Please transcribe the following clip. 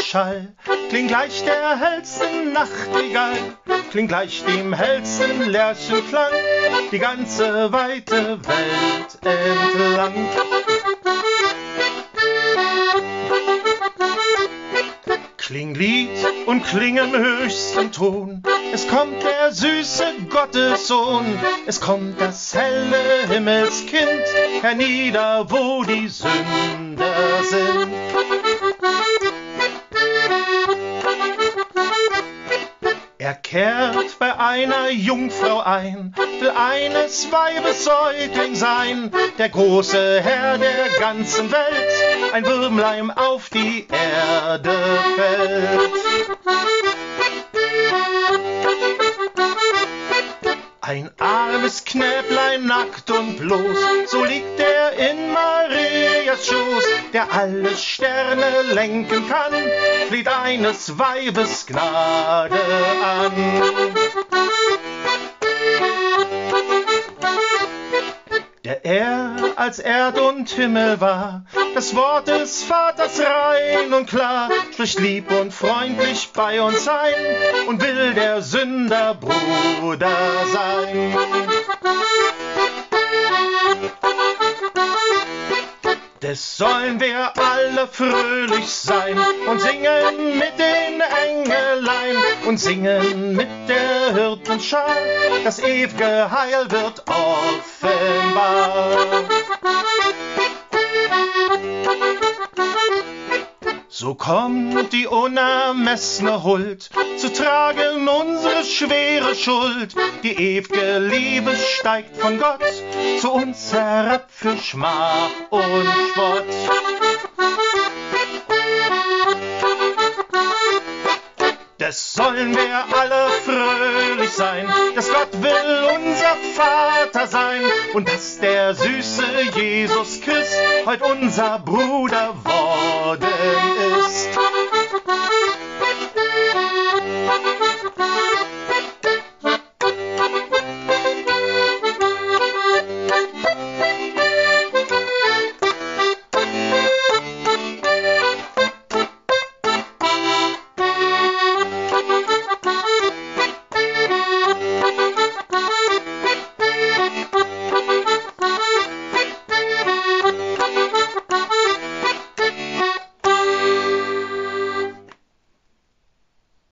Schall, klingt gleich der hellsten Nachtigall, klingt gleich dem hellsten Lerchenklang, die ganze weite Welt entlang. Klingt Lied und kling im höchsten Ton, es kommt der süße Gottessohn, es kommt das helle Himmelskind hernieder, wo die Sünder sind. Er kehrt bei einer Jungfrau ein, will eines Weibes Säugling sein, der große Herr der ganzen Welt, ein Würmlein auf die Erde fällt. Ein armes Knäblein, nackt und bloß, so liegt er in Marias Schoß, der alle Sterne lenken kann, flieht eines Weibes Gnade an. Der er als Erd und Himmel war, das Wort des Vaters rein und klar, spricht lieb und freundlich bei uns ein und will der Sünder Bruder sein. Des sollen wir alle fröhlich sein und singen mit den Engelein und singen mit der Hirtenschar, das ew'ge Heil wird offenbar. So kommt die unermessene Huld, zu tragen unsere schwere Schuld. Die ew'ge Liebe steigt von Gott zu uns herab für Schmach und Spott. Des sollen wir alle fröhlich sein, dass Gott will unser Vater sein und dass der süße Jesus Christ heut unser Bruder worden ist.